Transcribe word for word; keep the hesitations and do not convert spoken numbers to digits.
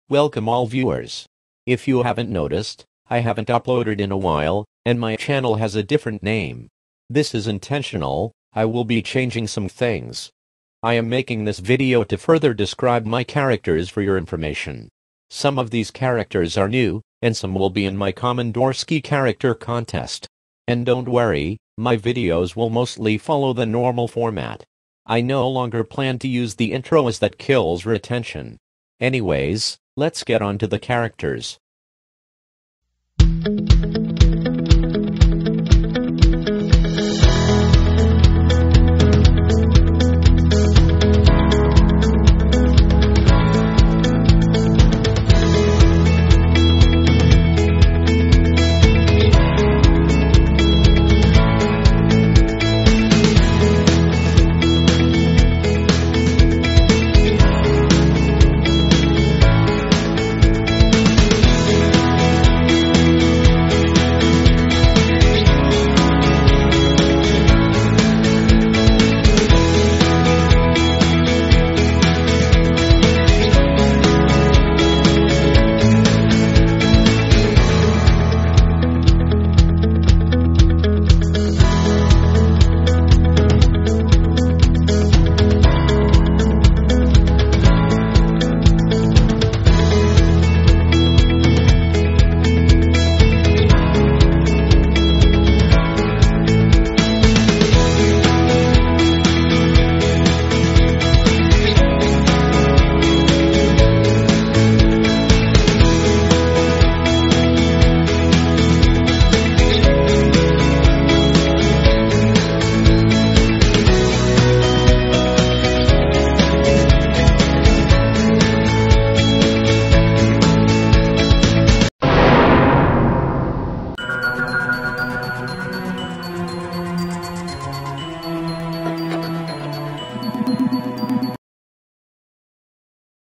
Welcome all viewers. If you haven't noticed, I haven't uploaded in a while, and my channel has a different name. This is intentional. I will be changing some things. I am making this video to further describe my characters for your information. Some of these characters are new, and some will be in my Komandorskiye Character Contest. And don't worry, my videos will mostly follow the normal format. I no longer plan to use the intro as that kills retention. Anyways, let's get on to the characters.